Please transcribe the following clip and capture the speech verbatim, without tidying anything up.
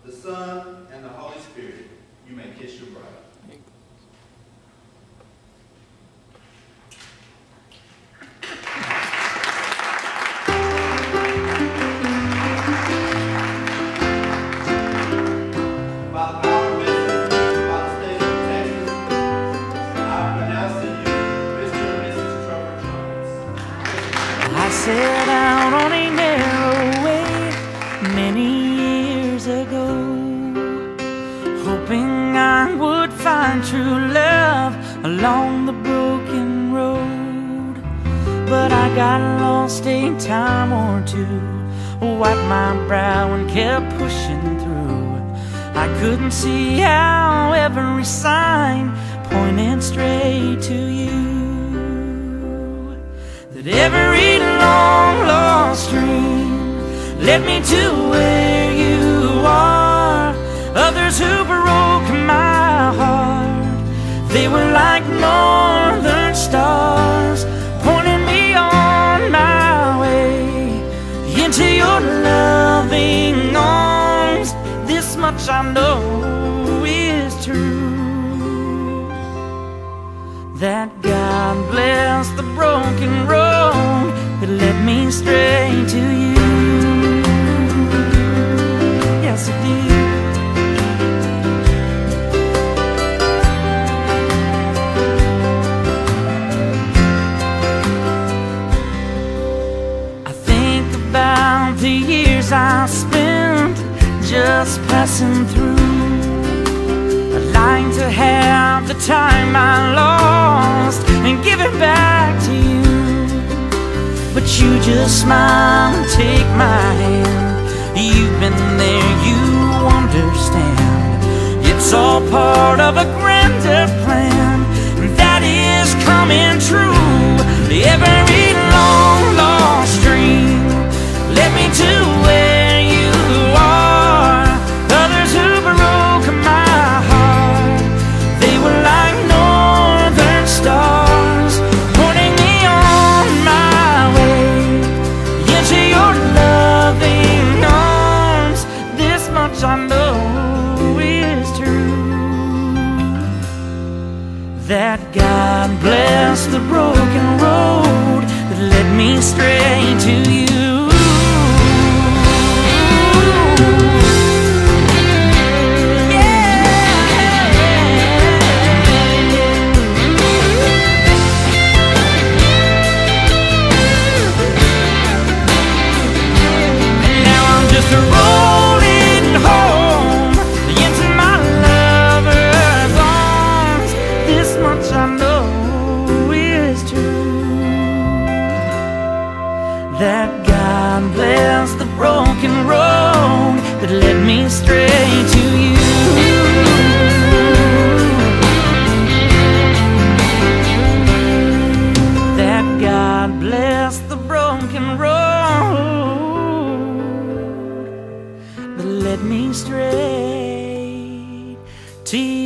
the Son, and the Holy Spirit. You may kiss your bride. Set out on a narrow way many years ago, hoping I would find true love along the broken road. But I got lost a time or two, wiped my brow and kept pushing through. I couldn't see how every sign pointed straight to you. That every long lost dream led me to where you are. Others who broke my heart, they were like northern stars, pointing me on my way into your loving arms. This much I know is true, that God bless the broken road that led me straight to you. Yes, it did. I think about the years I spent just passing through. I'd like to have the time I lost and give it back to you. But you just smile and take my hand. You've been there, you understand. It's all part of a grander plan that is coming true. Every long lost dream led me to where you are. Others who broke my heart, they were like northern stars, pointing me on my way into your loving arms. This much I know is true, that God bless the broken road that led me straight to you. Rolling home into my lover's arms. This much I know is true, that God bless the broken road that led me straight to you. That God bless the broken road that led me straight to you.